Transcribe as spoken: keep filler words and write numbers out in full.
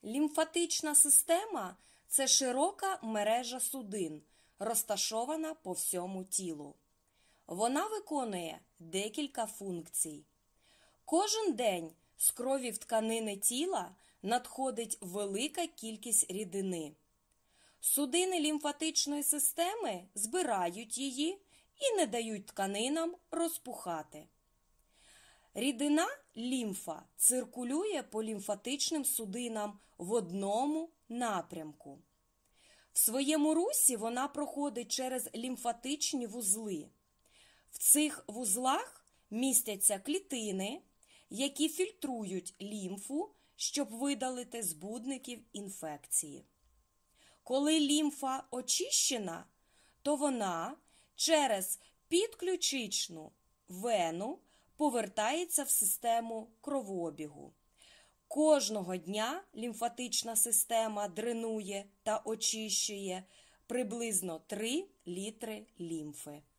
Лімфатична система – це широка мережа судин, розташована по всьому тілу. Вона виконує декілька функцій. Кожен день з крові в тканини тіла надходить велика кількість рідини. Судини лімфатичної системи збирають її і не дають тканинам розпухати. Рідина лімфа циркулює по лімфатичним судинам в одному напрямку. В своєму русі вона проходить через лімфатичні вузли. В цих вузлах містяться клітини, які фільтрують лімфу, щоб видалити збудників інфекції. Коли лімфа очищена, то вона через підключичну вену повертається в систему кровообігу. Кожного дня лімфатична система дренує та очищує приблизно три літри лімфи.